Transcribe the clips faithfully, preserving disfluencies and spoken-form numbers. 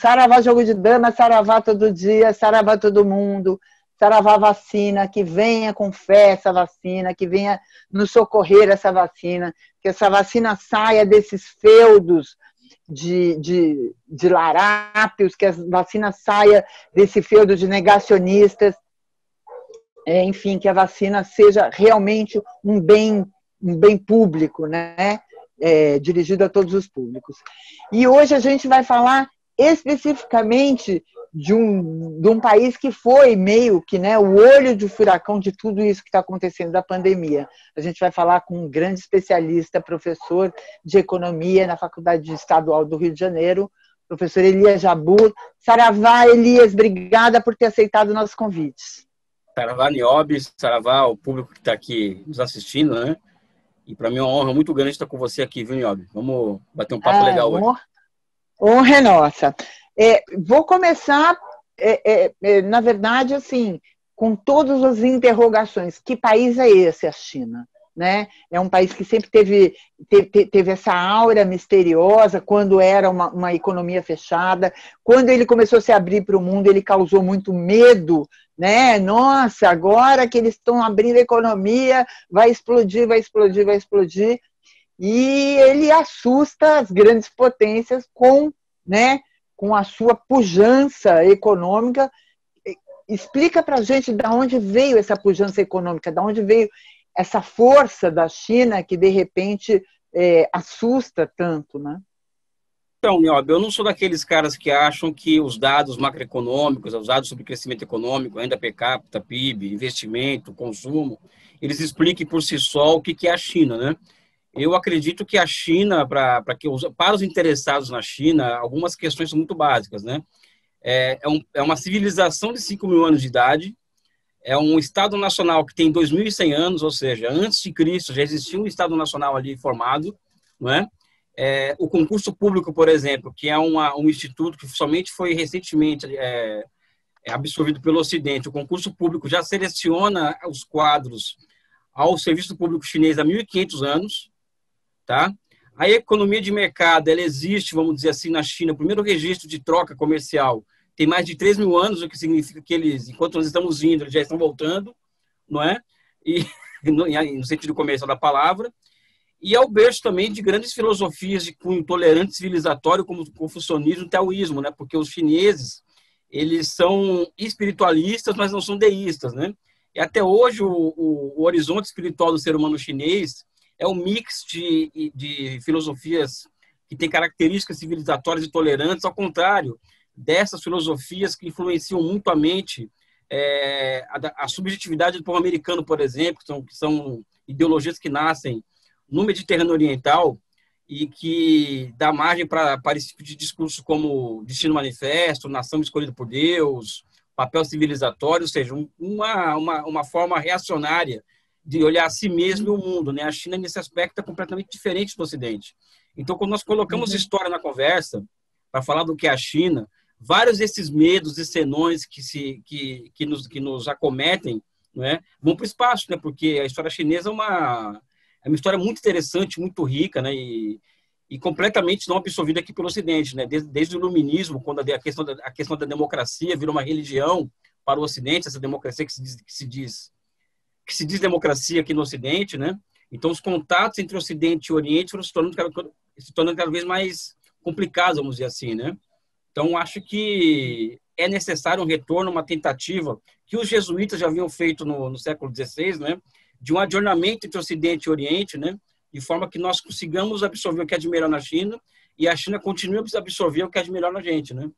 saravá jogo de dama, saravá todo dia, saravá todo mundo, saravá vacina, que venha com fé essa vacina, que venha nos socorrer essa vacina, que essa vacina saia desses feudos de, de, de larápios, que a vacina saia desse feudo de negacionistas, é, enfim, que a vacina seja realmente um bem, um bem público, né? É, dirigido a todos os públicos. E hoje a gente vai falar especificamente de um, de um país que foi meio que, né, o olho de furacão de tudo isso que está acontecendo da pandemia. A gente vai falar com um grande especialista, professor de economia na Faculdade Estadual do Rio de Janeiro, professor Elias Jabbour. Saravá, Elias, obrigada por ter aceitado o nosso convite. Saravá, Niobe, saravá, o público que está aqui nos assistindo, né? E para mim é uma honra muito grande estar com você aqui, viu, Niobe? Vamos bater um papo ah, legal hoje. Honra é nossa. É, vou começar, é, é, é, na verdade, assim, com todas as interrogações. Que país é esse, a China? Né? É um país que sempre teve, teve, teve essa aura misteriosa quando era uma, uma economia fechada. Quando ele começou a se abrir para o mundo, ele causou muito medo, né? Nossa, agora que eles estão abrindo a economia, vai explodir, vai explodir, vai explodir. E ele assusta as grandes potências com, né, com a sua pujança econômica. Explica para a gente de onde veio essa pujança econômica, de onde veio essa força da China que, de repente, é, assusta tanto, né? Então, Niobe, eu não sou daqueles caras que acham que os dados macroeconômicos, os dados sobre crescimento econômico, renda per capita, P I B, investimento, consumo, eles expliquem por si só o que é a China, né? Eu acredito que a China, para que os, para os interessados na China, algumas questões são muito básicas, né? É, é, um, é uma civilização de cinco mil anos de idade, é um Estado Nacional que tem dois mil e cem anos, ou seja, antes de Cristo já existia um Estado Nacional ali formado, não é? É, o concurso público, por exemplo, que é uma, um instituto que somente foi recentemente é, é absorvido pelo Ocidente, o concurso público já seleciona os quadros ao serviço público chinês há mil e quinhentos anos, tá? A economia de mercado, ela existe, vamos dizer assim, na China. O primeiro registro de troca comercial tem mais de três mil anos, o que significa que eles, enquanto nós estamos indo, eles já estão voltando, não é? E no, no sentido comercial da palavra. E é o berço também de grandes filosofias de cunho tolerante civilizatório, como o confucionismo e o taoísmo, né? Porque os chineses, eles são espiritualistas, mas não são deístas, né? E até hoje o, o, o horizonte espiritual do ser humano chinês é um mix de, de filosofias que têm características civilizatórias e tolerantes, ao contrário dessas filosofias que influenciam mutuamente é, a, a subjetividade do povo americano, por exemplo, que são, que são ideologias que nascem no Mediterrâneo Oriental e que dá margem para esse tipo de discurso como Destino Manifesto, Nação Escolhida por Deus, papel civilizatório, ou seja, uma, uma, uma forma reacionária de olhar a si mesmo e o mundo, né? A China, nesse aspecto, é completamente diferente do Ocidente. Então, quando nós colocamos uhum. história na conversa, para falar do que é a China, vários desses medos e senões que, se, que, que, nos, que nos acometem, não é? Vão para o espaço, né? Porque a história chinesa é uma, é uma história muito interessante, muito rica, né? E, e completamente não absorvida aqui pelo Ocidente, né? Desde, desde o Iluminismo, quando a questão, da, a questão da democracia virou uma religião para o Ocidente, essa democracia que se diz, que se diz que se diz democracia aqui no Ocidente, né? Então, os contatos entre Ocidente e Oriente foram se tornando cada, se tornando cada vez mais complicados, vamos dizer assim, né? Então, acho que é necessário um retorno, uma tentativa que os jesuítas já haviam feito no, no século dezesseis, né? De um adornamento entre Ocidente e Oriente, né? De forma que nós consigamos absorver o que é de melhor na China e a China continue a absorver o que é de melhor na gente, né?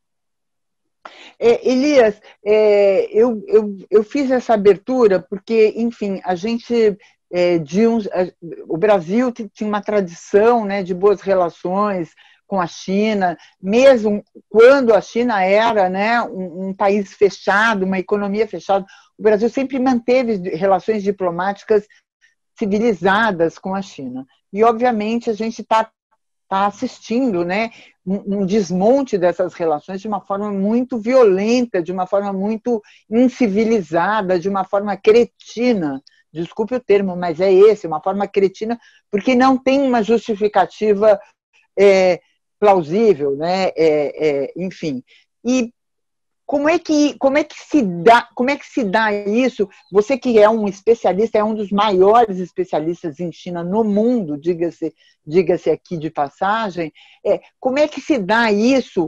É, Elias, é, eu, eu, eu fiz essa abertura porque, enfim, a gente, é, de uns, a, o Brasil tinha uma tradição, né, de boas relações com a China, mesmo quando a China era, né, um, um país fechado, uma economia fechada, o Brasil sempre manteve relações diplomáticas civilizadas com a China. E, obviamente, a gente está está assistindo, né, um, um desmonte dessas relações de uma forma muito violenta, de uma forma muito incivilizada, de uma forma cretina. Desculpe o termo, mas é esse, uma forma cretina, porque não tem uma justificativa é, plausível, né? É, é, enfim. E como é que como é que se dá como é que se dá isso? Você que é um especialista, é um dos maiores especialistas em China no mundo, diga-se diga-se aqui de passagem, é, como é que se dá isso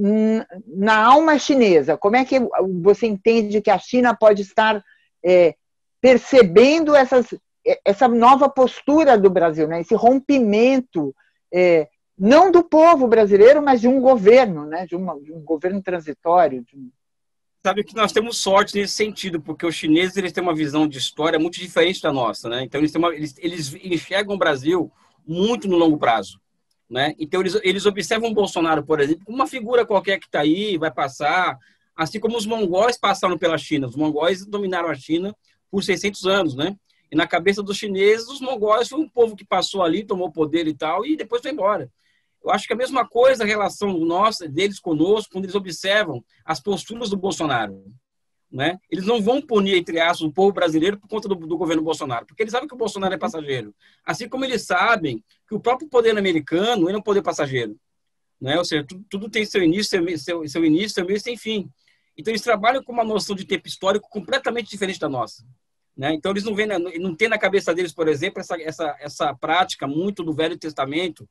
na alma chinesa? Como é que você entende que a China pode estar é, percebendo essas, essa nova postura do Brasil, né? Esse rompimento, é, não do povo brasileiro, mas de um governo, né? de, uma, de um governo transitório. De um... Sabe que nós temos sorte nesse sentido, porque os chineses eles têm uma visão de história muito diferente da nossa, né? Então eles, têm uma, eles, eles enxergam o Brasil muito no longo prazo. Né? Então, eles, eles observam o Bolsonaro, por exemplo, como uma figura qualquer que está aí, vai passar, assim como os mongóis passaram pela China. Os mongóis dominaram a China por seiscentos anos, né? E na cabeça dos chineses, os mongóis foi um povo que passou ali, tomou poder e tal, e depois foi embora. Eu acho que a mesma coisa a relação nossa, deles conosco, quando eles observam as posturas do Bolsonaro. Né? Eles não vão punir, entre aspas, o povo brasileiro por conta do, do governo Bolsonaro, porque eles sabem que o Bolsonaro é passageiro. Assim como eles sabem que o próprio poder americano é um poder passageiro. Né? Ou seja, tudo, tudo tem seu início, seu, seu início, seu meio e sem fim. Então, eles trabalham com uma noção de tempo histórico completamente diferente da nossa. Né? Então, eles não, vêem, não têm na cabeça deles, por exemplo, essa, essa, essa prática muito do Velho Testamento,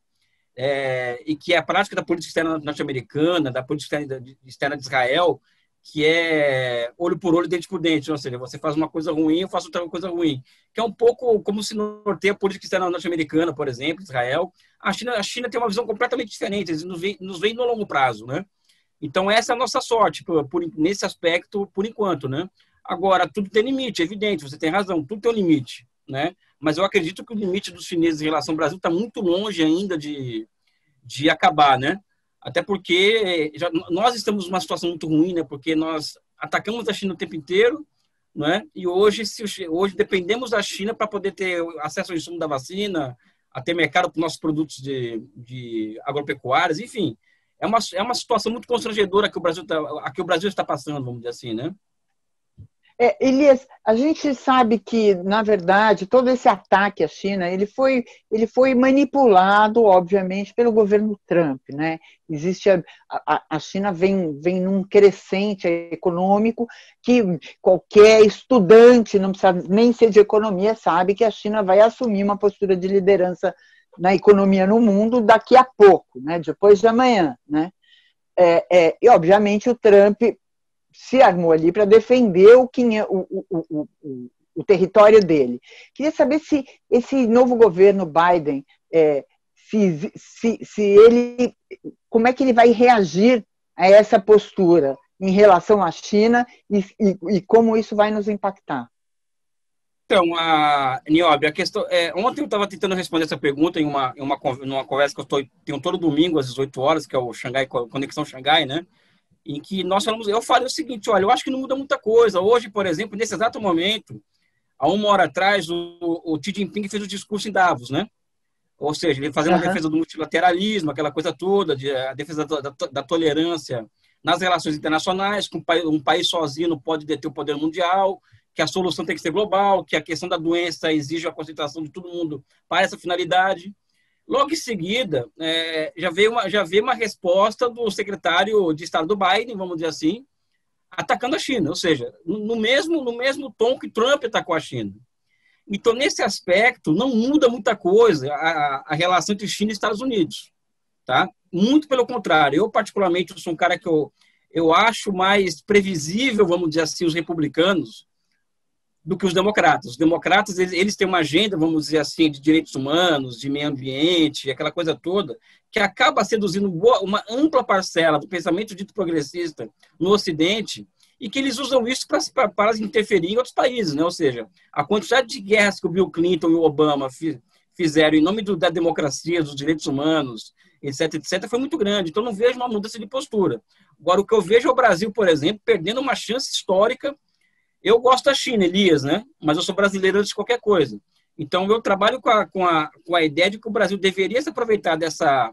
é, e que é a prática da política externa norte-americana, da política externa de, externa de Israel, que é olho por olho, dente por dente, ou seja, você faz uma coisa ruim, eu faço outra coisa ruim, que é um pouco como se norteia a política externa norte-americana, por exemplo, Israel. A China, a China tem uma visão completamente diferente, eles nos veem, nos veem no longo prazo, né? Então, essa é a nossa sorte, por, por, nesse aspecto, por enquanto, né? Agora, tudo tem limite, é evidente, você tem razão, tudo tem um limite, né? Mas eu acredito que o limite dos chineses em relação ao Brasil está muito longe ainda de, de acabar, né? Até porque já, nós estamos numa situação muito ruim, né? Porque nós atacamos a China o tempo inteiro, né? E hoje, se, hoje dependemos da China para poder ter acesso ao insumo da vacina, a ter mercado para os nossos produtos de, de agropecuários, enfim. É uma, é uma situação muito constrangedora que o Brasil tá, a que o Brasil está passando, vamos dizer assim, né? É, Elias, a gente sabe que, na verdade, todo esse ataque à China, ele foi, ele foi manipulado, obviamente, pelo governo Trump, né? Existe a, a, a China vem, vem num crescente econômico que qualquer estudante, não precisa nem ser de economia, sabe que a China vai assumir uma postura de liderança na economia no mundo daqui a pouco, né? Depois de amanhã, né? É, é, e, obviamente, o Trump se armou ali para defender o, o, o, o, o território dele. Queria saber se esse novo governo Biden, é, se, se, se ele, como é que ele vai reagir a essa postura em relação à China e, e, e como isso vai nos impactar. Então, a Niobe, a questão é, ontem eu estava tentando responder essa pergunta em uma, em uma, numa conversa que eu tô, tenho todo domingo às dezoito horas, que é o Xangai, Conexão Xangai, né? Em que nós falamos, eu falei o seguinte, olha, eu acho que não muda muita coisa. Hoje, por exemplo, nesse exato momento, há uma hora atrás, o, o Xi Jinping fez o discurso em Davos, né? Ou seja, ele fazendo uhum. a defesa do multilateralismo, aquela coisa toda, de, a defesa da, da, da tolerância nas relações internacionais, que um país, um país sozinho não pode deter o poder mundial, que a solução tem que ser global, que a questão da doença exige a concentração de todo mundo para essa finalidade. Logo em seguida, é, já, veio uma, já veio uma resposta do secretário de Estado do Biden, vamos dizer assim, atacando a China, ou seja, no mesmo, no mesmo tom que Trump atacou a China. Então, nesse aspecto, não muda muita coisa a, a relação entre China e Estados Unidos. Tá? Muito pelo contrário. Eu, particularmente, sou um cara que eu, eu acho mais previsível, vamos dizer assim, os republicanos do que os democratas. Os democratas, eles, eles têm uma agenda, vamos dizer assim, de direitos humanos, de meio ambiente, aquela coisa toda, que acaba seduzindo uma ampla parcela do pensamento dito progressista no Ocidente, e que eles usam isso para, para interferir em outros países, né? Ou seja, a quantidade de guerras que o Bill Clinton e o Obama fizeram em nome do, da democracia, dos direitos humanos, etc, etc, foi muito grande. Então, não vejo uma mudança de postura. Agora, o que eu vejo é o Brasil, por exemplo, perdendo uma chance histórica. Eu gosto da China, Elias, né? Mas eu sou brasileiro antes de qualquer coisa. Então, eu trabalho com a, com a, com a ideia de que o Brasil deveria se aproveitar dessa,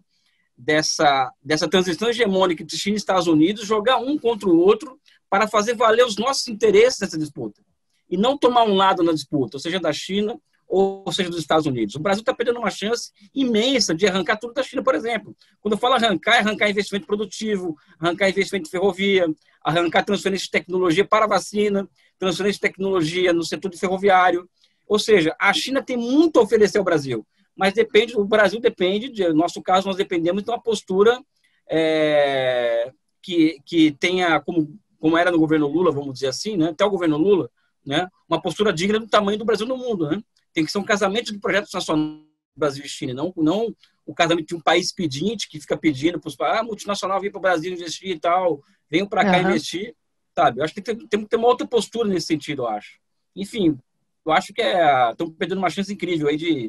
dessa, dessa transição hegemônica entre China e Estados Unidos, jogar um contra o outro, para fazer valer os nossos interesses nessa disputa. E não tomar um lado na disputa, ou seja, da China ou seja, dos Estados Unidos. O Brasil está perdendo uma chance imensa de arrancar tudo da China, por exemplo. Quando eu falo arrancar, é arrancar investimento produtivo, arrancar investimento em ferrovia, arrancar transferência de tecnologia para a vacina, transferência de tecnologia no setor de ferroviário. Ou seja, a China tem muito a oferecer ao Brasil, mas depende, o Brasil depende, de, no nosso caso, nós dependemos de uma postura é, que, que tenha, como, como era no governo Lula, vamos dizer assim, né, até o governo Lula, né, uma postura digna do tamanho do Brasil no mundo. Né? Tem que ser um casamento de projetos nacionais Brasil e China, não, não o casamento de um país pedinte que fica pedindo para os ah, multinacional vir para o Brasil investir e tal, venham para cá uhum. investir, sabe? Eu acho que tem que, ter, tem que ter uma outra postura nesse sentido, eu acho. Enfim, eu acho que é, estão perdendo uma chance incrível aí de,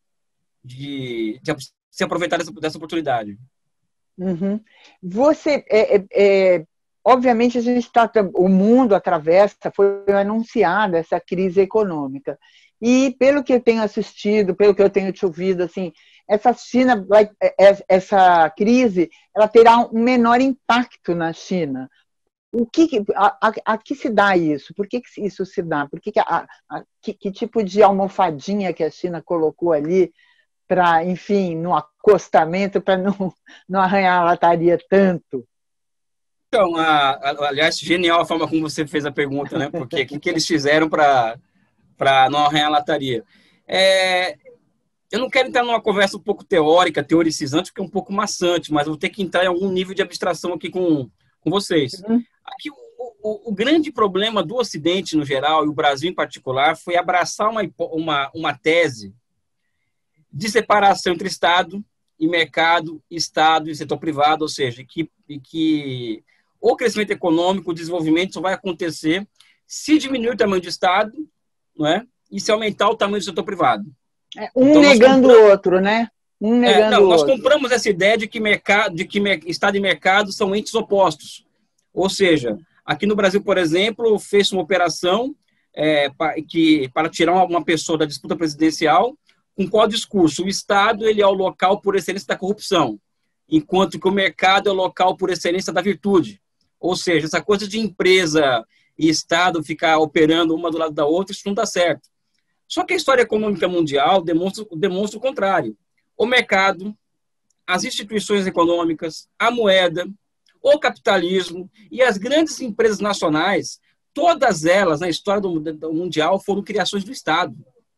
de, de se aproveitar dessa, dessa oportunidade. Uhum. Você, é, é, é, obviamente, a gente está, o mundo atravessa, foi anunciada essa crise econômica. E pelo que eu tenho assistido, pelo que eu tenho te ouvido, assim, essa China, vai, essa crise, ela terá um menor impacto na China. O que, a, a, a que se dá isso? Por que, que isso se dá? Por que, que, a, a, que, que tipo de almofadinha que a China colocou ali para, enfim, no acostamento, para não, não arranhar a lataria tanto? Então, a, a, aliás, genial a forma como você fez a pergunta, né? Porque o que, que eles fizeram para para não arranhar a lataria. É, eu não quero entrar numa conversa um pouco teórica, teoricizante, porque é um pouco maçante, mas eu vou ter que entrar em algum nível de abstração aqui com, com vocês. Uhum. Aqui, o, o, o grande problema do Ocidente, no geral, e o Brasil em particular, foi abraçar uma, uma, uma tese de separação entre Estado e mercado, Estado e setor privado, ou seja, que, que o crescimento econômico, o desenvolvimento só vai acontecer se diminuir o tamanho do Estado, não é? E se aumentar o tamanho do setor privado. É, um então, negando o outro, né? Um negando é, não, o nós outro. compramos essa ideia de que, mercado, de que Estado e mercado são entes opostos. Ou seja, aqui no Brasil, por exemplo, fez uma operação é, para, que, para tirar uma, uma pessoa da disputa presidencial, com qual discurso? O Estado ele é o local por excelência da corrupção, enquanto que o mercado é o local por excelência da virtude. Ou seja, essa coisa de empresa e Estado ficar operando uma do lado da outra, isso não dá certo. Só que a história econômica mundial demonstra, demonstra o contrário. O mercado, as instituições econômicas, a moeda, o capitalismo e as grandes empresas nacionais, todas elas, na história do, do mundial, foram criações do Estado.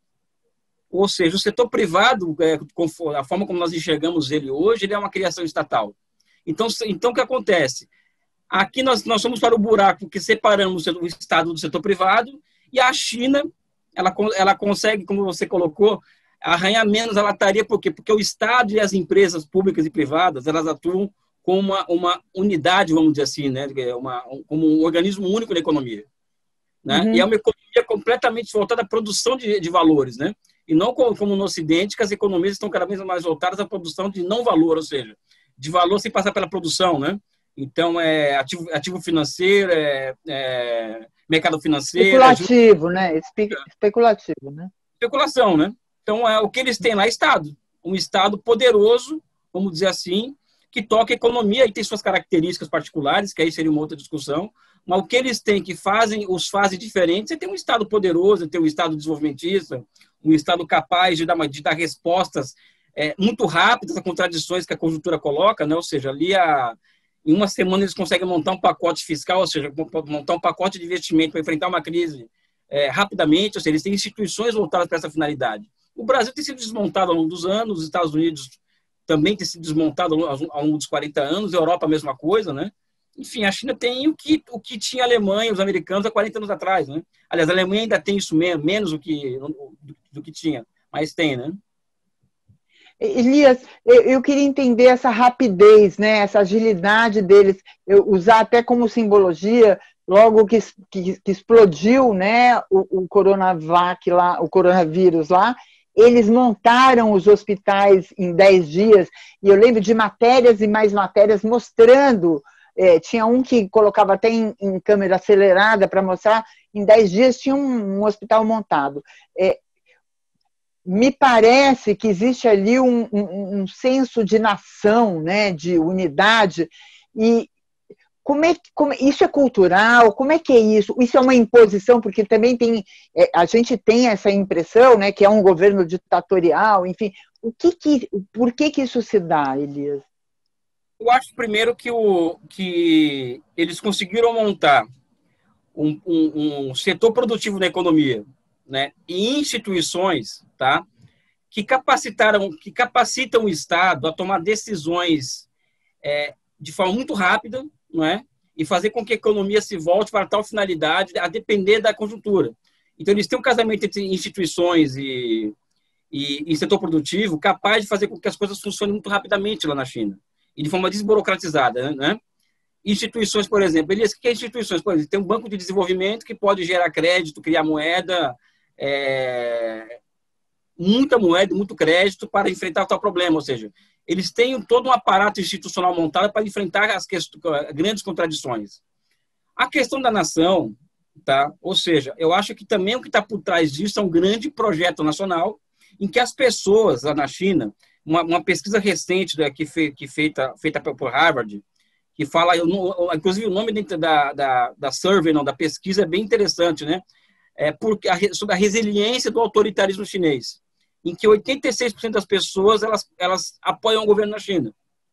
Ou seja, o setor privado, é, a forma como nós enxergamos ele hoje, ele é uma criação estatal. Então, então o que acontece? Aqui nós, nós somos para o buraco que separamos o Estado do setor privado e a China, ela, ela consegue, como você colocou, arranhar menos a lataria. Por quê? Porque o Estado e as empresas públicas e privadas, elas atuam como uma, uma unidade, vamos dizer assim, né? uma, como um organismo único da economia. Né? Uhum. E é uma economia completamente voltada à produção de, de valores, né? E não como, como no Ocidente, que as economias estão cada vez mais voltadas à produção de não valor, ou seja, de valor sem passar pela produção, né? Então, é ativo, ativo financeiro, é, é mercado financeiro... Especulativo, é, né? Espe especulativo, né? Especulação, né? Então, é, o que eles têm lá é Estado. Um Estado poderoso, vamos dizer assim, que toca a economia e tem suas características particulares, que aí seria uma outra discussão, mas o que eles têm que fazem, os fazem diferentes, é ter um Estado poderoso, é ter um Estado desenvolvimentista, um Estado capaz de dar, de dar respostas é, muito rápidas a contradições que a conjuntura coloca, né? Ou seja, ali a... Em uma semana eles conseguem montar um pacote fiscal, ou seja, montar um pacote de investimento para enfrentar uma crise é, rapidamente, ou seja, eles têm instituições voltadas para essa finalidade. O Brasil tem sido desmontado ao longo dos anos, os Estados Unidos também tem sido desmontado ao longo dos quarenta anos, a Europa a mesma coisa, né? Enfim, a China tem o que, o que tinha a Alemanha, os americanos há quarenta anos atrás, né? Aliás, a Alemanha ainda tem isso menos, menos do que, do, do que tinha, mas tem, né? Elias, eu queria entender essa rapidez, né, essa agilidade deles, eu usar até como simbologia, logo que, que, que explodiu, né, o, o Coronavac lá, o coronavírus lá, eles montaram os hospitais em dez dias, e eu lembro de matérias e mais matérias mostrando, é, tinha um que colocava até em, em câmera acelerada para mostrar, em dez dias tinha um, um hospital montado. É, me parece que existe ali um, um, um senso de nação, né, de unidade, e como é, como, isso é cultural? Como é que é isso? Isso é uma imposição? Porque também tem, é, a gente tem essa impressão, né, que é um governo ditatorial, enfim. O que que, por que que isso se dá, Elias? Eu acho, primeiro, que, o, que eles conseguiram montar um, um, um setor produtivo na economia, né, e instituições, tá, que capacitaram, que capacitam o Estado a tomar decisões é, de forma muito rápida, não é? E fazer com que a economia se volte para tal finalidade, a depender da conjuntura. Então, eles têm um casamento entre instituições e, e, e setor produtivo capaz de fazer com que as coisas funcionem muito rapidamente lá na China, e de forma desburocratizada, né? Instituições, por exemplo, eles, que é instituições? Por exemplo, tem um banco de desenvolvimento que pode gerar crédito, criar moeda, é, muita moeda, muito crédito para enfrentar tal problema, ou seja, eles têm todo um aparato institucional montado para enfrentar as grandes contradições. A questão da nação, tá? Ou seja, eu acho que também o que está por trás disso é um grande projeto nacional em que as pessoas lá na China, uma, uma pesquisa recente né, que, fe, que feita, feita por Harvard, que fala, inclusive o nome da, da, da survey, não, da pesquisa é bem interessante, né? É porque a, sobre a resiliência do autoritarismo chinês, em que oitenta e seis por cento das pessoas elas, elas apoiam o governo na China.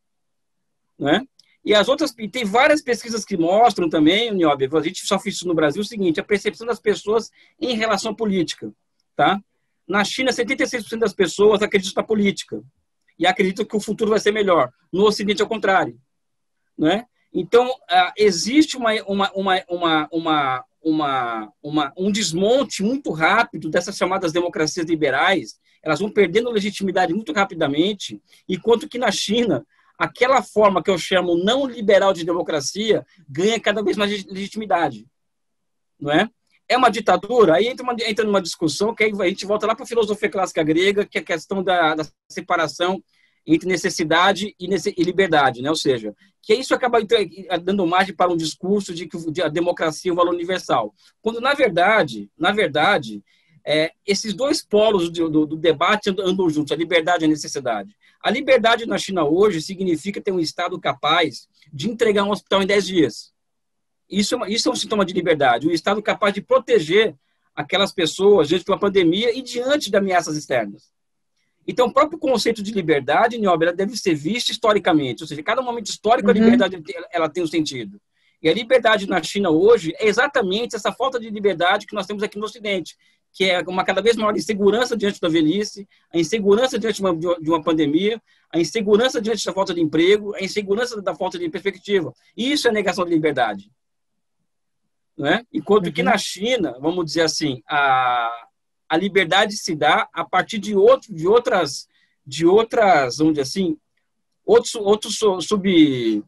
Né? E as outras, e tem várias pesquisas que mostram também, Niobe, a gente só fez isso no Brasil, o seguinte, a percepção das pessoas em relação à política. Tá? Na China, setenta e seis por cento das pessoas acreditam na política e acreditam que o futuro vai ser melhor. No Ocidente, é o contrário. Né? Então, existe uma, uma, uma, uma, uma, uma, uma, um desmonte muito rápido dessas chamadas democracias liberais. Elas vão perdendo legitimidade muito rapidamente, enquanto que na China, aquela forma que eu chamo não liberal de democracia ganha cada vez mais legitimidade. Não é? É uma ditadura? Aí entra, uma, entra numa discussão que aí a gente volta lá para a filosofia clássica grega, que é a questão da, da separação entre necessidade e, nesse, e liberdade, né? Ou seja, que isso acaba dando margem para um discurso de que a democracia é um valor universal. Quando, na verdade, na verdade, é, esses dois polos do, do, do debate andam juntos, a liberdade e a necessidade. A liberdade na China hoje significa ter um Estado capaz de entregar um hospital em dez dias. Isso é, uma, isso é um sintoma de liberdade, um Estado capaz de proteger aquelas pessoas diante de uma pandemia e diante de ameaças externas. Então, o próprio conceito de liberdade, Niobe, ela deve ser vista historicamente, ou seja, cada momento histórico a liberdade ela tem um sentido. E a liberdade na China hoje é exatamente essa falta de liberdade que nós temos aqui no Ocidente, que é uma cada vez maior insegurança diante da velhice, a insegurança diante de uma, de uma pandemia, a insegurança diante da falta de emprego, a insegurança da falta de perspectiva. Isso é negação de liberdade. Não é? Enquanto uhum. que na China, vamos dizer assim, a, a liberdade se dá a partir de, outro, de outras, de outras, vamos dizer assim, outros, outros sub...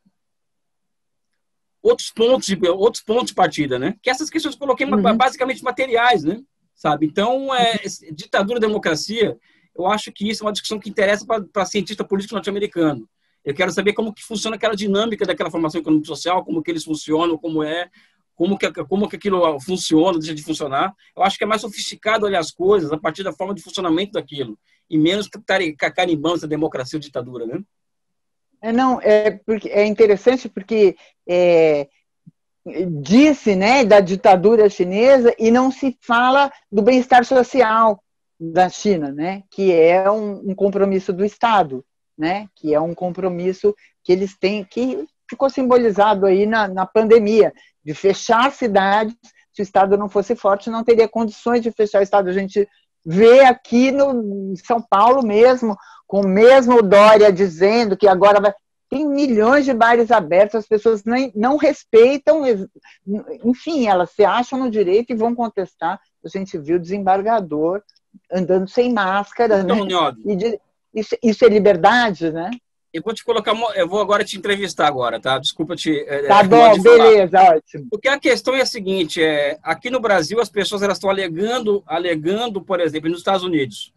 outros pontos de outros pontos de partida, né? Que essas questões eu coloquei uhum. basicamente materiais, né? Sabe? Então, é, ditadura e democracia, eu acho que isso é uma discussão que interessa para cientista político norte-americano. Eu quero saber como que funciona aquela dinâmica daquela formação econômica e social, como que eles funcionam, como é, como que, como que aquilo funciona, deixa de funcionar. Eu acho que é mais sofisticado olhar as coisas a partir da forma de funcionamento daquilo, e menos carimbando essa democracia ou ditadura, né? É, não, é, porque, é interessante porque é, disse, né, da ditadura chinesa e não se fala do bem-estar social da China, né, que é um, um compromisso do Estado, né, que é um compromisso que eles têm, que ficou simbolizado aí na, na pandemia, de fechar cidades. Se o Estado não fosse forte, não teria condições de fechar o Estado. A gente vê aqui no em São Paulo mesmo, com o mesmo Dória dizendo que agora vai... Tem milhões de bares abertos, as pessoas nem, não respeitam, enfim, elas se acham no direito e vão contestar. A gente viu o desembargador andando sem máscara, então, né? E de, isso, isso é liberdade, né? Eu vou te colocar, eu vou agora te entrevistar agora, tá? Desculpa te... Tá bom, beleza, ótimo. Porque a questão é a seguinte, é, aqui no Brasil as pessoas elas estão alegando, alegando, por exemplo, nos Estados Unidos,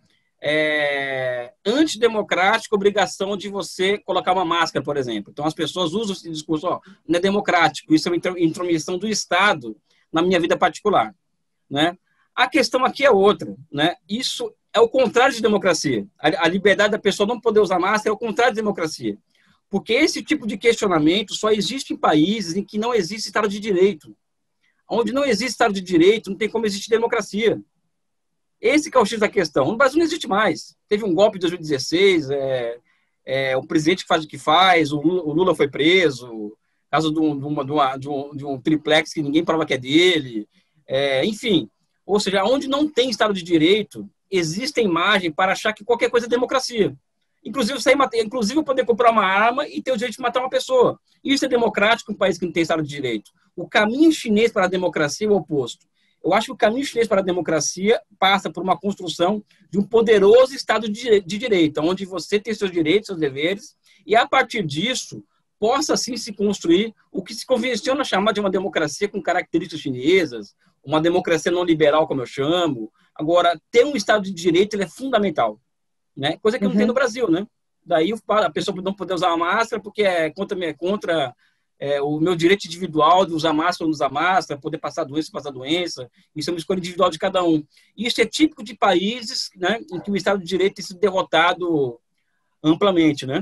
é, antidemocrática obrigação de você colocar uma máscara, por exemplo. Então as pessoas usam esse discurso, ó, não é democrático, isso é uma intromissão do Estado na minha vida particular, né? A questão aqui é outra, né? Isso é o contrário de democracia. A, a liberdade da pessoa não poder usar máscara é o contrário de democracia. Porque esse tipo de questionamento só existe em países em que não existe Estado de Direito. Onde não existe Estado de Direito, não tem como existir democracia. Esse que é o X da questão. No Brasil não existe mais. Teve um golpe em dois mil e dezesseis, é, é, o presidente faz o que faz, o Lula, o Lula foi preso, caso de um, de, uma, de, uma, de, um, de um triplex que ninguém prova que é dele. É, enfim, ou seja, onde não tem Estado de Direito, existe a imagem para achar que qualquer coisa é democracia. Inclusive, sair, inclusive poder comprar uma arma e ter o direito de matar uma pessoa. Isso é democrático em um país que não tem Estado de Direito. O caminho chinês para a democracia é o oposto. Eu acho que o caminho chinês para a democracia passa por uma construção de um poderoso Estado de Direito, onde você tem seus direitos, seus deveres, e a partir disso possa sim se construir o que se convenciona chamar de uma democracia com características chinesas, uma democracia não liberal, como eu chamo. Agora, ter um Estado de Direito ele é fundamental, né? Coisa que não uhum. tem no Brasil, né? Daí a pessoa não poder usar uma máscara porque é contra, é contra é, o meu direito individual de usar máscara ou não usar máscara, poder passar doença, passar doença. Isso é uma escolha individual de cada um. E isso é típico de países, né, em que o Estado de Direito tem sido derrotado amplamente, né?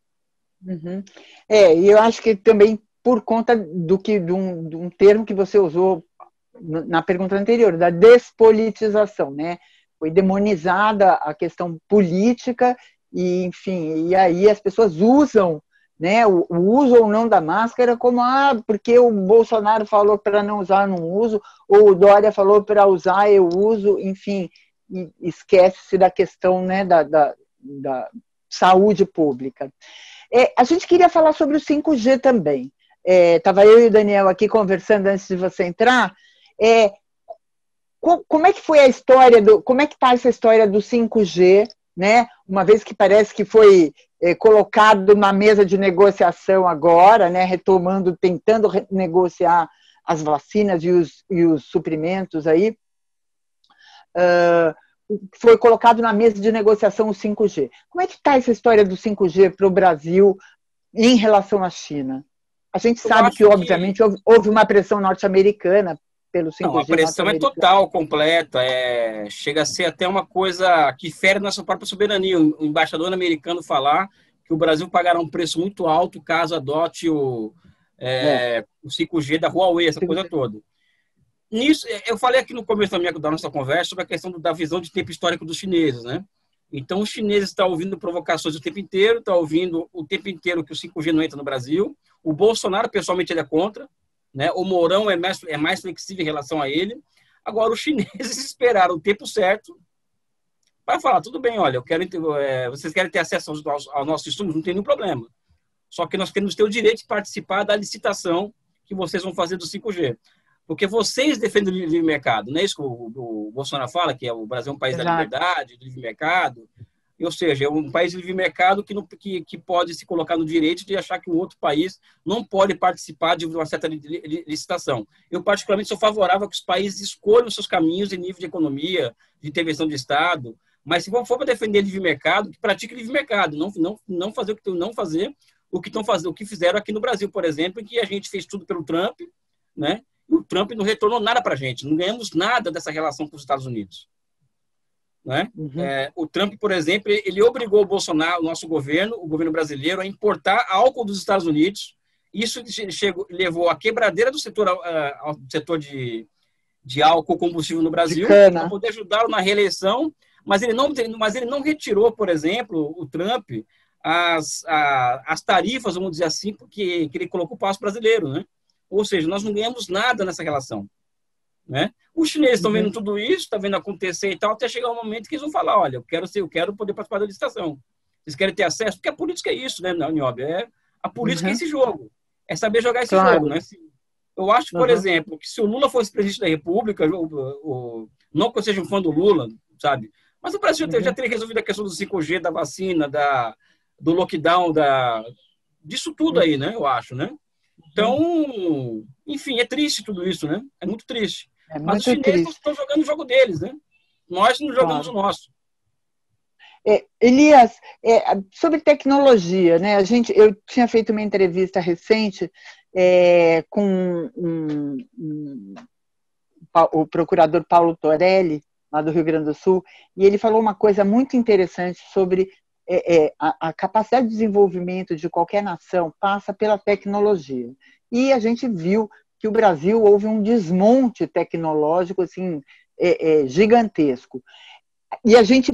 Uhum. É, e eu acho que também por conta do que de um, de um termo que você usou na pergunta anterior, da despolitização, né? Foi demonizada a questão política e, enfim, e aí as pessoas usam, né, o, o uso ou não da máscara como, ah, porque o Bolsonaro falou para não usar, não uso, ou o Dória falou para usar, eu uso, enfim, e esquece-se da questão, né, da, da, da saúde pública. É, a gente queria falar sobre o cinco G também. Estava é, eu e o Daniel aqui conversando antes de você entrar. É, como é que foi a história, do, como é que está essa história do cinco G, né? Uma vez que parece que foi é, colocado na mesa de negociação agora, né? Retomando, tentando negociar as vacinas e os, e os suprimentos aí. Uh, foi colocado na mesa de negociação o cinco G. Como é que está essa história do cinco G para o Brasil em relação à China? A gente Eu sabe que, obviamente, que... houve uma pressão norte-americana pelo cinco G. Não, a pressão é total, completa. É... Chega a ser até uma coisa que fere nossa própria soberania. O embaixador americano falar que o Brasil pagará um preço muito alto caso adote o, é, é. o cinco G da Huawei, essa coisa toda. Nisso, eu falei aqui no começo da, minha, da nossa conversa sobre a questão da visão de tempo histórico dos chineses, né? Então, os chineses estão ouvindo provocações o tempo inteiro, estão ouvindo o tempo inteiro que o cinco G não entra no Brasil. O Bolsonaro, pessoalmente, ele é contra, né? O Mourão é mais, é mais flexível em relação a ele. Agora, os chineses esperaram o tempo certo para falar, tudo bem, olha, eu quero, é, vocês querem ter acesso aos, aos, aos nossos estudos, não tem nenhum problema. Só que nós temos que ter o direito de participar da licitação que vocês vão fazer do cinco G. Porque vocês defendem o livre mercado, não é isso que o, o Bolsonaro fala, que é o Brasil é um país Exato. Da liberdade, do livre mercado, ou seja, é um país de livre mercado que, não, que, que pode se colocar no direito de achar que um outro país não pode participar de uma certa licitação. Eu, particularmente, sou favorável a que os países escolham seus caminhos em nível de economia, de intervenção de Estado, mas se for para defender livre mercado, que pratique livre mercado, não, não, não fazer o que não fazer o que estão fazendo, o que fizeram aqui no Brasil, por exemplo, em que a gente fez tudo pelo Trump, né? O Trump não retornou nada para a gente, não ganhamos nada dessa relação com os Estados Unidos. Né? Uhum. É, o Trump, por exemplo, ele obrigou o Bolsonaro, o nosso governo, o governo brasileiro, a importar álcool dos Estados Unidos. Isso chegou, levou à quebradeira do setor, uh, do setor de, de álcool combustível no Brasil, para poder ajudá-lo na reeleição, mas ele, não, mas ele não retirou, por exemplo, o Trump, as, a, as tarifas, vamos dizer assim, porque, que ele colocou para o brasileiro, né? Ou seja, nós não ganhamos nada nessa relação. Né? Os chineses estão vendo tudo isso, estão vendo acontecer e tal, até chegar um momento que eles vão falar, olha, eu quero, ser, eu quero poder participar da licitação. Vocês querem ter acesso? Porque a política é isso, né, Niobe? É, a política uhum. é esse jogo. É saber jogar esse claro. jogo. Né? Eu acho, por uhum. exemplo, que se o Lula fosse presidente da República, o, o, não que eu seja um fã do Lula, sabe? Mas o Brasil uhum. já teria resolvido a questão do cinco G, da vacina, da, do lockdown, da, disso tudo uhum. aí, né? Eu acho, né? Então, enfim, é triste tudo isso, né? É muito triste. É muito Mas os chineses triste. Estão jogando o jogo deles, né? Nós não jogamos claro. o nosso. É, Elias, é, sobre tecnologia, né? A gente, eu tinha feito uma entrevista recente é, com um, um, o procurador Paulo Torelli, lá do Rio Grande do Sul, e ele falou uma coisa muito interessante sobre é, é, a, a capacidade de desenvolvimento de qualquer nação passa pela tecnologia. E a gente viu que o Brasil houve um desmonte tecnológico assim, é, é, gigantesco. E a gente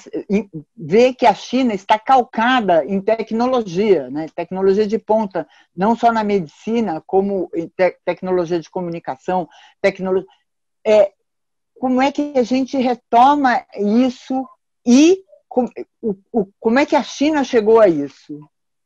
vê que a China está calcada em tecnologia, né? Tecnologia de ponta, não só na medicina, como em te tecnologia de comunicação, tecnologia. É, como é que a gente retoma isso e com, o, o, como é que a China chegou a isso?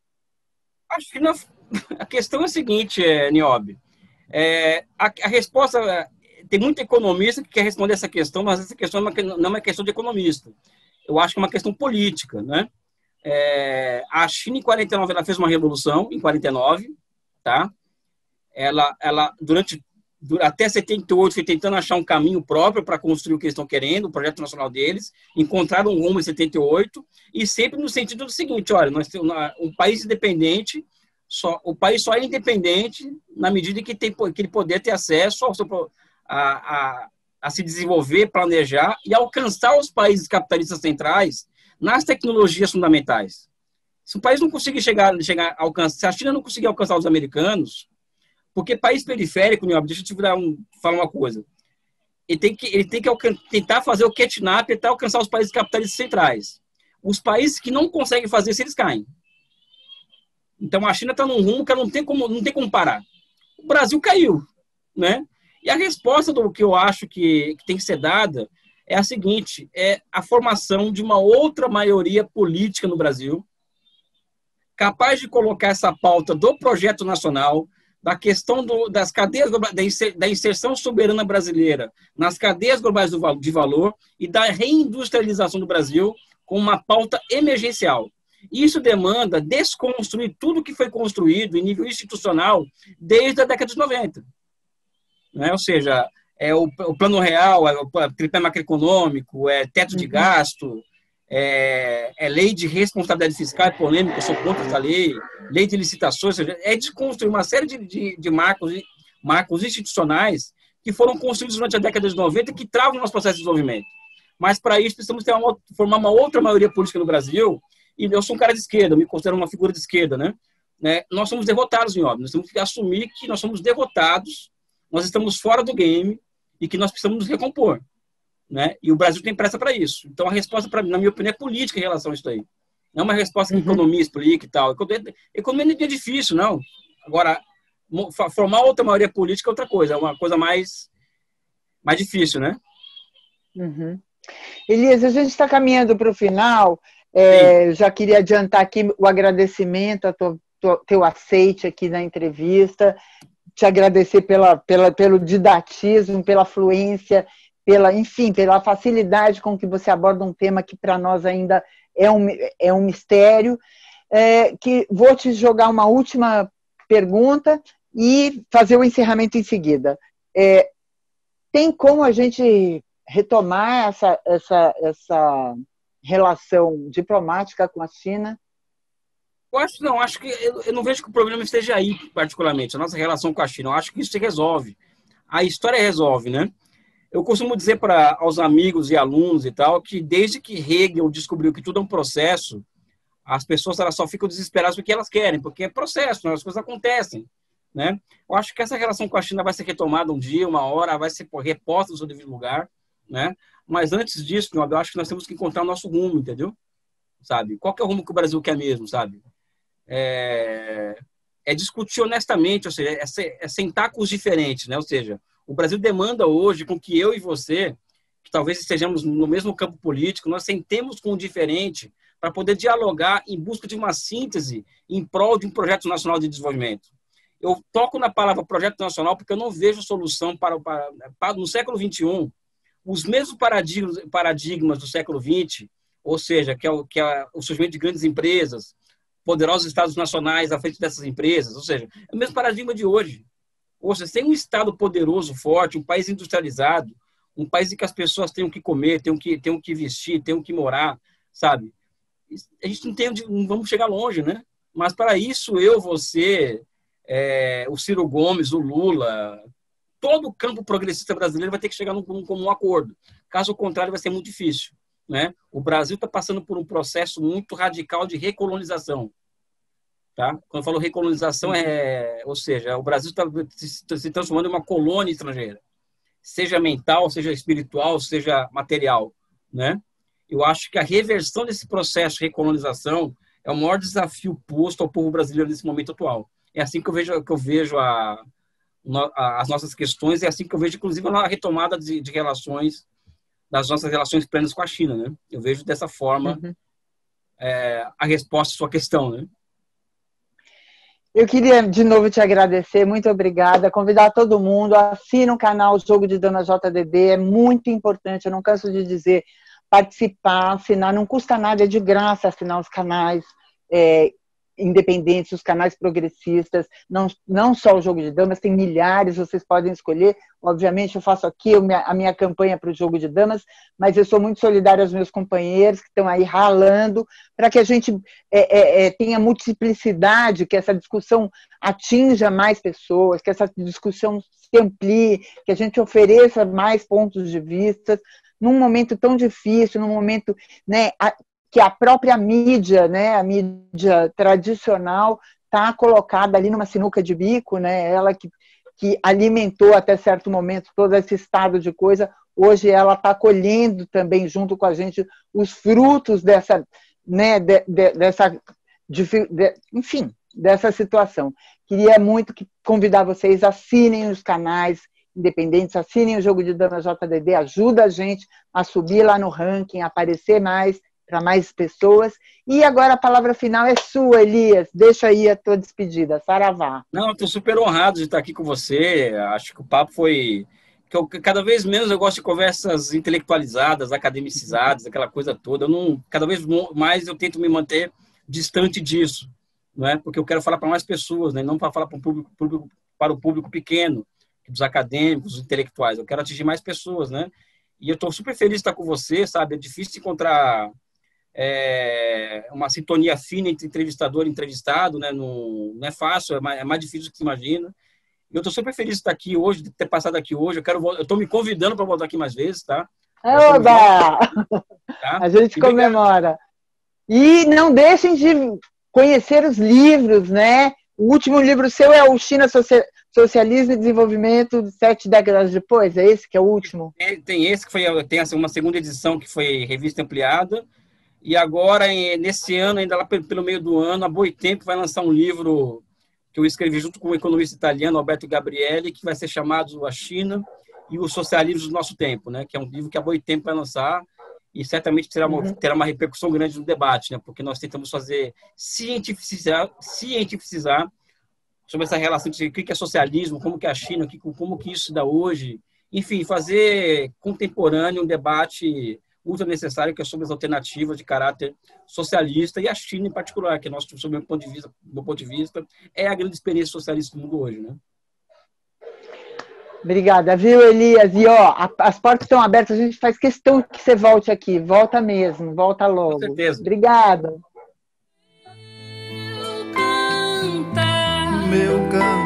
A China, a questão é a seguinte, é, Niobe, é, a, a resposta, tem muito economista que quer responder essa questão, mas essa questão não é uma questão de economista. Eu acho que é uma questão política, né? É, a China, em quarenta e nove, ela fez uma revolução, em quarenta e nove, tá? Ela, ela durante, até setenta e oito, foi tentando achar um caminho próprio para construir o que eles estão querendo, o projeto nacional deles, encontraram um rumo em setenta e oito, e sempre no sentido do seguinte, olha, nós temos um país independente, só, o país só é independente na medida que, tem, que ele poder ter acesso ao seu, a, a, a se desenvolver, planejar e alcançar os países capitalistas centrais nas tecnologias fundamentais. Se o país não conseguir chegar, chegar alcançar, se a China não conseguir alcançar os americanos, porque país periférico, deixa eu te virar um, falar uma coisa, ele tem que, ele tem que tentar fazer o catch-up até alcançar os países capitalistas centrais. Os países que não conseguem fazer isso, eles caem. Então a China está num rumo que não tem como, não tem como parar. O Brasil caiu, né? E a resposta do que eu acho que, que tem que ser dada é a seguinte, é a formação de uma outra maioria política no Brasil, capaz de colocar essa pauta do projeto nacional, da questão do, das cadeias da inserção soberana brasileira nas cadeias globais do, de valor e da reindustrialização do Brasil com uma pauta emergencial. Isso demanda desconstruir tudo que foi construído em nível institucional desde a década de noventa. Né? Ou seja, é o, o plano real, é o tripé macroeconômico, é teto de gasto, é, é lei de responsabilidade fiscal, é polêmica, eu sou contra essa lei, lei de licitações, ou seja, é desconstruir uma série de, de, de marcos, marcos institucionais que foram construídos durante a década de noventa e que travam o nosso processo de desenvolvimento. Mas, para isso, precisamos ter uma, formar uma outra maioria política no Brasil, e eu sou um cara de esquerda, eu me considero uma figura de esquerda, né? né? Nós somos derrotados em obra, nós temos que assumir que nós somos derrotados, nós estamos fora do game e que nós precisamos nos recompor. Né? E o Brasil tem pressa para isso. Então, a resposta, pra, na minha opinião, é política em relação a isso aí. Não é uma resposta que a economia explica e tal. Economia não é difícil, não. Agora, formar outra maioria política é outra coisa, é uma coisa mais, mais difícil, né? Uhum. Elias, a gente está caminhando para o final. É, já queria adiantar aqui o agradecimento a teu, teu aceite aqui na entrevista, te agradecer pela, pela, pelo didatismo, pela fluência, pela, enfim, pela facilidade com que você aborda um tema que para nós ainda é um, é um mistério. É, que vou te jogar uma última pergunta e fazer o encerramento em seguida. É, tem como a gente retomar essa, essa, essa relação diplomática com a China? Eu acho não, acho que eu, eu não vejo que o problema esteja aí, particularmente, a nossa relação com a China. Eu acho que isso se resolve. A história resolve, né? Eu costumo dizer para aos amigos e alunos e tal que desde que Hegel descobriu que tudo é um processo, as pessoas elas só ficam desesperadas porque elas querem, porque é processo, né? As coisas acontecem, né? Eu acho que essa relação com a China vai ser retomada um dia, uma hora, vai ser reposta no seu devido lugar, né? Mas antes disso, eu acho que nós temos que encontrar o nosso rumo, entendeu? Sabe? Qual que é o rumo que o Brasil quer mesmo, sabe? É, é discutir honestamente, ou seja, é, é sentar com os diferentes, né? Ou seja, o Brasil demanda hoje com que eu e você, que talvez estejamos no mesmo campo político, nós sentemos com o diferente para poder dialogar em busca de uma síntese em prol de um projeto nacional de desenvolvimento. Eu toco na palavra projeto nacional porque eu não vejo solução para, para, para no século vinte e um, os mesmos paradigmas, paradigmas do século vinte, ou seja, que é, o, que é o surgimento de grandes empresas, poderosos estados nacionais à frente dessas empresas, ou seja, é o mesmo paradigma de hoje. Ou seja, tem um Estado poderoso, forte, um país industrializado, um país em que as pessoas têm o que comer, têm o que, têm o que vestir, têm o que morar, sabe? A gente não tem onde, não vamos chegar longe, né? Mas para isso, eu, você, é, o Ciro Gomes, o Lula, todo o campo progressista brasileiro vai ter que chegar num, num comum acordo. Caso contrário, vai ser muito difícil. né? O Brasil está passando por um processo muito radical de recolonização. Tá? Quando eu falo recolonização, é, ou seja, o Brasil está se transformando em uma colônia estrangeira, seja mental, seja espiritual, seja material, né? Eu acho que a reversão desse processo de recolonização é o maior desafio posto ao povo brasileiro nesse momento atual. É assim que eu vejo, que eu vejo a, a, as nossas questões, é assim que eu vejo, inclusive, a retomada de, de relações, das nossas relações plenas com a China, né? Eu vejo dessa forma uhum. é, a resposta à sua questão, né? Eu queria, de novo, te agradecer, muito obrigada, convidar todo mundo, assina o canal Jogo de Damas J D D, é muito importante, eu não canso de dizer, participar, assinar, não custa nada, é de graça assinar os canais é, independentes, os canais progressistas, não, não só o Jogo de Damas, tem milhares, vocês podem escolher, obviamente eu faço aqui a minha campanha para o Jogo de Damas, mas eu sou muito solidária aos meus companheiros que estão aí ralando, para que a gente é, é, tenha multiplicidade, que essa discussão atinja mais pessoas, que essa discussão se amplie, que a gente ofereça mais pontos de vista, num momento tão difícil, num momento, né, que a própria mídia, né, a mídia tradicional, está colocada ali numa sinuca de bico, né, ela que, que alimentou até certo momento todo esse estado de coisa, hoje ela está colhendo também, junto com a gente, os frutos dessa, né, de, de, dessa, de, de, enfim, dessa situação. Queria muito que, convidar vocês, assinem os canais independentes, assinem o Jogo de Damas J D D, ajuda a gente a subir lá no ranking, a aparecer mais, para mais pessoas. E agora a palavra final é sua, Elias. Deixa aí a tua despedida. Saravá. Não, estou super honrado de estar aqui com você. Acho que o papo foi... que eu, cada vez menos eu gosto de conversas intelectualizadas, academicizadas, aquela coisa toda. Eu não, cada vez mais eu tento me manter distante disso, não é? Porque eu quero falar para mais pessoas, né? Não para falar para o público, público, para o público pequeno, dos acadêmicos, dos intelectuais. Eu quero atingir mais pessoas, né? E eu estou super feliz de estar com você, sabe? É difícil encontrar é, uma sintonia fina entre entrevistador e entrevistado, né? Não, não é fácil, é mais, é mais difícil do que se imagina. E eu estou super feliz de estar aqui hoje, de ter passado aqui hoje. Eu quero, eu estou me convidando para voltar aqui mais vezes, tá? Oba! Tá? A gente e comemora. E não deixem de conhecer os livros, né? O último livro seu é o China Socialismo e Desenvolvimento sete décadas depois, é esse que é o último? Tem, tem esse que foi, tem uma segunda edição que foi revista ampliada, e agora, nesse ano, ainda lá pelo meio do ano, a Boitempo vai lançar um livro que eu escrevi junto com o economista italiano Alberto Gabrielli, que vai ser chamado A China e o Socialismo do Nosso Tempo, né? Que é um livro que a Boitempo vai lançar, e certamente terá uma, uhum. terá uma repercussão grande no debate, né? Porque nós tentamos fazer cientificizar, cientificizar sobre essa relação de o que é socialismo, como que é a China, como que isso se dá hoje, enfim, fazer contemporâneo um debate ultra necessário que é sobre as alternativas de caráter socialista e a China em particular, que, nosso, sob o meu ponto de vista, do meu ponto de vista, é a grande experiência socialista do mundo hoje, né? Obrigada, viu, Elias? E, ó, as portas estão abertas, a gente faz questão que você volte aqui. Volta mesmo, volta logo. Com certeza. Obrigada. Meu canto.